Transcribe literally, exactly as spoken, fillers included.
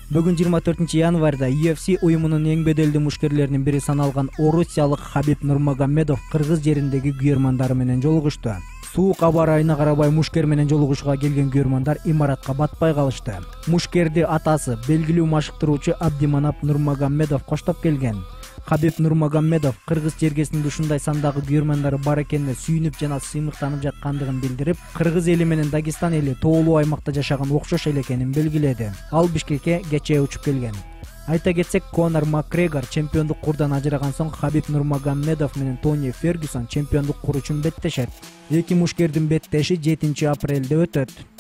Бүгүн жыйырма төртүнчү январда ю эф си уюмунун эң беделдүү мушкерлеринин бири саналган орусиялык Хабиб Нурмагомедов кыргыз жериндеги күйөрмандары менен жолугушту. Суук аба ырайына карабай мушкер менен жолугушууга келген күйөрмандар имаратка батпай калышты. Мушкерди атасы, белгилүү машыктыруучу Абдиманап Нурмагомедов коштоп келген. Хабиб Нурмагомедов кыргыз жергесинде ушундай сандагы күйөрмандары бар экенине сүйүнүп жана сыймыктанып жаткандыгын билдирип, кыргыз эли менен Дагестан эли тоолуу аймакта жашаган окшош эле экенин белгиледи. Ал Бишкекке кечээ учуп келген. Айта кетсек, Конор Макгрегор чемпиондук курдан ажыраган соң Хабиб Нурмагомедов менен Тони Фергюсон чемпиондук кур үчүн беттешет. Эки мушкердин беттеши жетинчи апрелде өтөт.